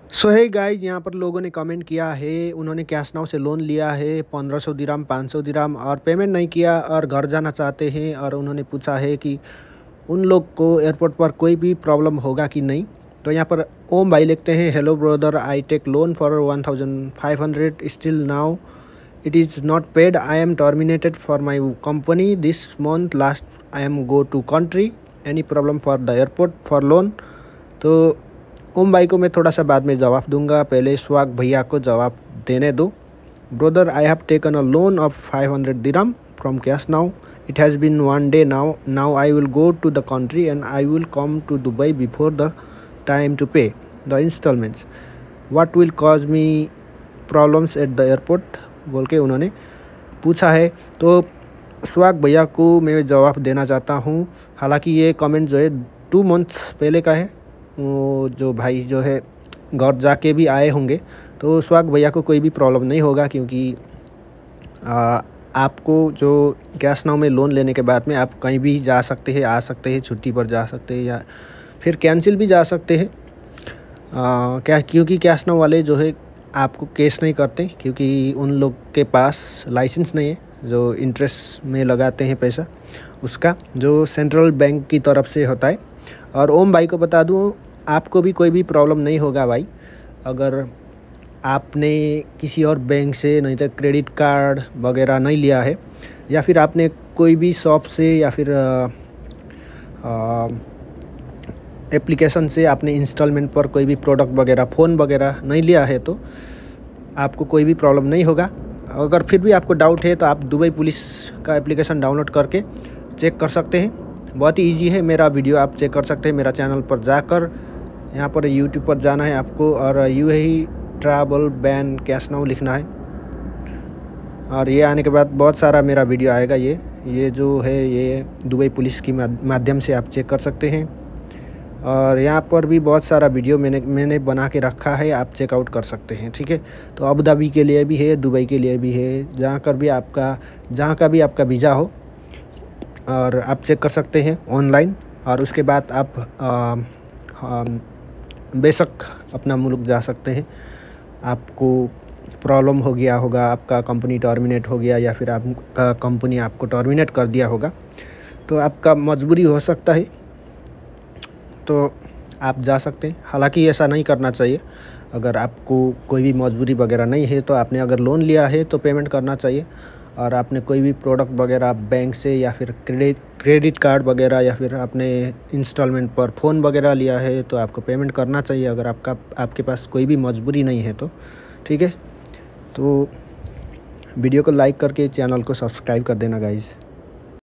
सो है गाइज, यहाँ पर लोगों ने कमेंट किया है, उन्होंने कैश नाउ से लोन लिया है 1500 दिरहम 500 दिरहम और पेमेंट नहीं किया और घर जाना चाहते हैं। और उन्होंने पूछा है कि उन लोग को एयरपोर्ट पर कोई भी प्रॉब्लम होगा कि नहीं। तो यहाँ पर ओम भाई लिखते हैं, hello brother, I take loan for 1500 still now it is not paid, I am terminated for my company this month last, I am go to country, any problem for the airport for loan. तो ओम भाई को मैं थोड़ा सा बाद में जवाब दूंगा, पहले स्वाग भैया को जवाब देने दो। Brother, I have taken a loan of 500 dirham from cash now, it has been 1 day now I will go to the country and I will come to Dubai before the time to pay the installments, what will cause me problems at the airport बोल के उन्होंने पूछा है। तो swag भैया को मैं जवाब देना चाहता हूँ। हालांकि ये कमेंट जो है 2 months पहले का है, वो जो भाई जो है घर जाके भी आए होंगे। तो स्वाग भैया को कोई भी प्रॉब्लम नहीं होगा, क्योंकि आपको जो कैश नाउ में लोन लेने के बाद में आप कहीं भी जा सकते हैं, आ सकते हैं, छुट्टी पर जा सकते हैं या फिर कैंसिल भी जा सकते हैं। क्योंकि कैश नाउ वाले जो है आपको कैश नहीं करते, क्योंकि उन लोग के पास लाइसेंस नहीं है जो इंटरेस्ट में लगाते हैं पैसा, उसका जो सेंट्रल बैंक की तरफ से होता है। और ओम भाई को बता दूं, आपको भी कोई भी प्रॉब्लम नहीं होगा भाई, अगर आपने किसी और बैंक से, नहीं तो क्रेडिट कार्ड वगैरह नहीं लिया है, या फिर आपने कोई भी शॉप से या फिर एप्लीकेशन से आपने इंस्टॉलमेंट पर कोई भी प्रोडक्ट वगैरह, फ़ोन वगैरह नहीं लिया है, तो आपको कोई भी प्रॉब्लम नहीं होगा। अगर फिर भी आपको डाउट है तो आप दुबई पुलिस का एप्लीकेशन डाउनलोड करके चेक कर सकते हैं, बहुत ही ईजी है। मेरा वीडियो आप चेक कर सकते हैं मेरा चैनल पर जाकर, यहाँ पर यूट्यूब पर जाना है आपको और UAE travel ban cash now लिखना है, और ये आने के बाद बहुत सारा मेरा वीडियो आएगा। ये जो है ये दुबई पुलिस की माध्यम से आप चेक कर सकते हैं। और यहाँ पर भी बहुत सारा वीडियो मैंने बना के रखा है, आप चेकआउट कर सकते हैं, ठीक है। तो अबू धाबी के लिए भी है, दुबई के लिए भी है, जहाँ का भी आपका वीज़ा हो, और आप चेक कर सकते हैं ऑनलाइन। और उसके बाद आप बेशक अपना मुल्क जा सकते हैं। आपको प्रॉब्लम हो गया होगा, आपका कंपनी टर्मिनेट हो गया, या फिर आपका कंपनी आपको टर्मिनेट कर दिया होगा, तो आपका मजबूरी हो सकता है, तो आप जा सकते हैं। हालांकि ऐसा नहीं करना चाहिए। अगर आपको कोई भी मजबूरी वगैरह नहीं है, तो आपने अगर लोन लिया है तो पेमेंट करना चाहिए। और आपने कोई भी प्रोडक्ट वगैरह बैंक से या फिर क्रेडिट कार्ड वगैरह, या फिर आपने इंस्टॉलमेंट पर फ़ोन वगैरह लिया है, तो आपको पेमेंट करना चाहिए, अगर आपके पास कोई भी मजबूरी नहीं है तो, ठीक है। तो वीडियो को लाइक करके चैनल को सब्सक्राइब कर देना गाइज़।